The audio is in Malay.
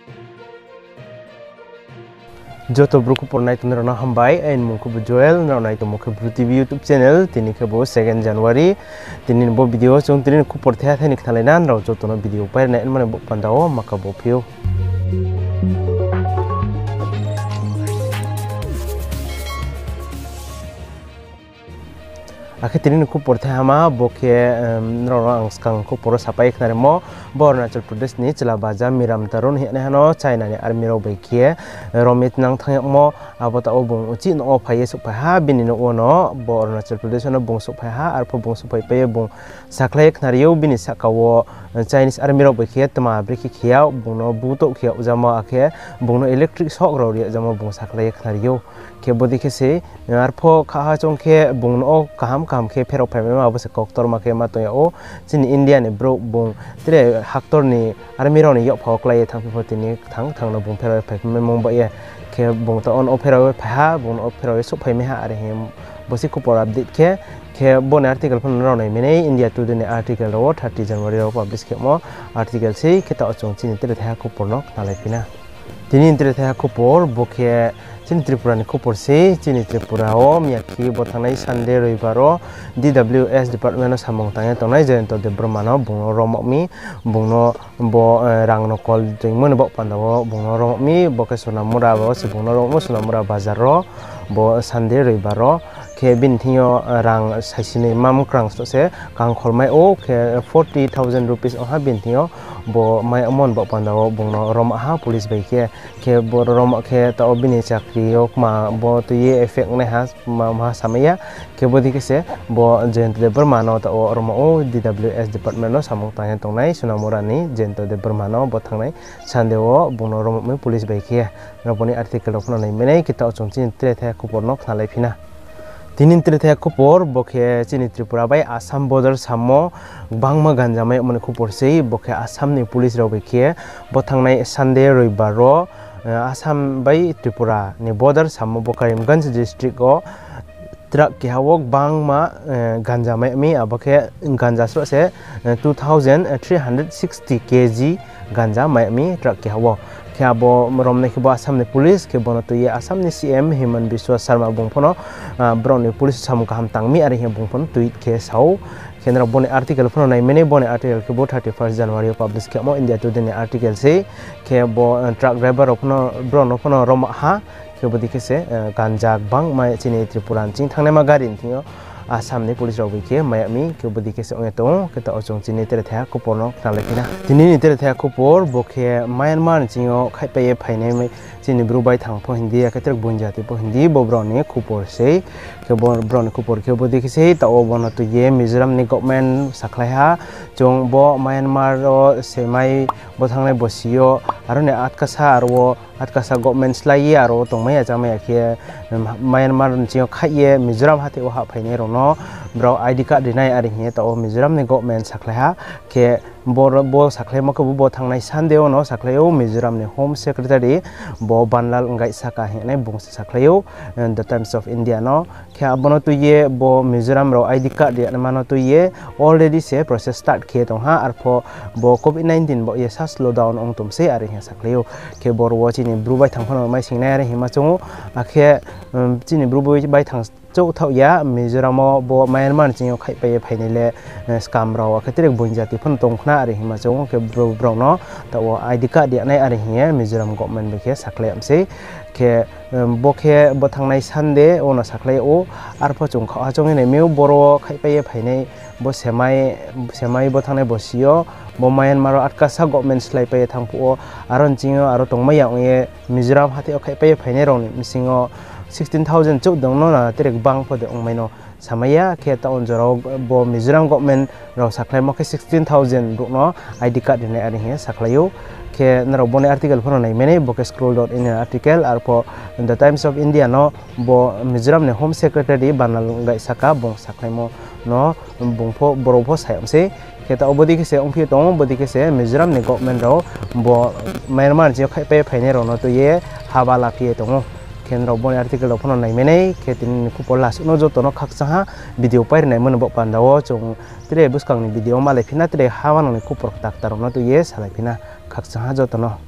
Joto bruku pornai tu nero hambai en muku Joel nero nai tu muku Bru TV YouTube channel tini ke bo 2 Januari tini bo video chung tini ku porthya thani khalainan ro joto no video pai na en mane bo pandao maka bo phio Akhir tini ku porthya hama boke nero angskang ku poro sapai khnare mo bo Arunachal Pradesh ni chela baja miram tarun hi ne hano China ni army ro baikie romit nang thang mo abota obung uchi no phai su phai ha bini no ono bo Arunachal Pradesh no bung su phai ha ar pho bung su phai pe bung saklai khnariyo bini sakawo Chinese army ro baikie tama briki khiao bung no bu to khiao jama akhe bung no electric shock ro ri jama bung saklai khnariyo ke bodi ke se ar pho kha ha chong ke bung no kaham ke phero phai ma bose koktor ma ke ma to ya o chin India ni bro bung tre haktor ni army ro ni yo phok lai thang pho tini thang no bung phero phai me mong ba ye ke bung to on phero phai ha bung no phero su phai me ha are hem bosi ko por update ke bon article phon ro nai mene India Today ni article ro 30 January ro publish ke mo article se ke ta chong chin tre tha ko por no nalai pina tini tre tha ko por bokhe Chini Tripura ni kupur si Chini Tripura o miyaki botanai Sunday roibaro DWS Department of Samong tanya tonai Jayanta Debromano bungno romok mi bungno bo rang no kol jengmun bo pandawo bungno romok mi bo ke Sonamura bo si bungno romok Sonamura bazar ro bo Sunday roibaro ke bintinyo rang saisini mam krang se kang kholmai o ke 40,000 rupees o ha bintinyo bo mai amon bo pandawo bungno romok ha police bai ke bo romok ke ta obini chakri yok ma bo to ye effect ne has ma samaya ke bodi ke se bo Jayanta Debromano ta o romok o DWS Department no samong tanya tongnai Sonamura ni Jayanta Debromano bo thangnai Sandeo bungno romok mi police bai ke roboni article of no nai mene kita chongchin tre the kupor no khnalai phina Tinin tre kupor bokhe Chini Tripura bai Assam border samo bangma ganjamai mane kupor sei bokhe Assam ni police ro bikhe bothangnai Sunday roibaro Assam bai Tripura ni border samo Karimganj district o truck ke hawok bangma ganjamai mi abokhe ganja sro se 2360 kg ganja mai mi truck ke hawok kya bo romne ke bo Assam ni police ke bono to ye Assam ni CM Hemant Biswa Sarma bungphono bron ni police sam kaham tangmi ari he bungphon tweet ke sau kendra bone article phono nai mene bone article ke bo 31 January publish ke mo India Today ni article se ke bo truck driver phono bron phono rom ha ke bo dike se ganjak bang mai Chini Tripura ching thangne ma gari thio Assam ni police ro ke mayami ke bo dike se ong to ke ta ochong Chini tere tha ko porno khalekina tini ni tere tha ko por bokhe Myanmar chingo khai pe phaine me Chini bru bai thang pho hindi ka tek bunjati po hindi bo bro ni kupor se ke bo bro ni kupor ke bo dike se ta o bono to ye Mizoram ni government saklai ha chong bo Myanmar ro semai bo thangnai bosio aro ne atkasa aro atkasa government slai aro tongmai jamai ke Myanmar chingo khai Mizoram hate o ha phaine ro no bro ID card dinai ari he ta o Mizoram ni government saklai ha ke bo saklai ma ko bo thangnai Sandeo no saklai o Mizoram ni home secretary bo Banlal ngai saka he nai bung saklai o the Times of India no ke abono to ye bo Mizoram ro ID card dia mano to ye already se process start ke tong ha arpho bo COVID-19 bo ye sa slow down ong tum se ari he saklai o ke bor wo Chini bru bai thang phono mai singnai ari he ma chungu akhe Chini bru bai thang chau thau ya Mizoram bo Myanmar chingo khai pe phaine le scam raw khatirek bunjati phon tong khna ari hima chong ke bro no ta o ID card dia nai ari he Mizoram government be ke saklai amse ke bokhe bo thangnai Sunday ono saklai o arpho chung kha chong ne meu boro khai pe phaine bo semai bo thangnai bosio bo Myanmar atkasa government slai pe thangpu aron chingo aro tongmai yang ye Mizoram hati khai pe phaine rong ni misingo 16,000 chau dong no na terek bang pho de ongmai no samaya ke ta onjoro bo Mizoram government ro saklai mo ke 16,000 ru no ID card ne ari he saklayo ke naro bone article phono nai mene bo ke scroll dot in article arpo the Times of India no bo Mizoram ne home secretary Banal ngai saka bong saklai mo no bungpho boropho sayamse kita obodi ke se ongpi tong bodi ke se Mizoram ni government ro bo Myanmar je khai pe phaine ro no to ye hawala phi tong kendra bone article of nai mene ke tin ku polas no joto no khaksa ha video pair nai mon bo pandawo chung tre buskang ni video ma le phina tre hawan ni ku por tak tar no to ye salai phina khaksa ha joto no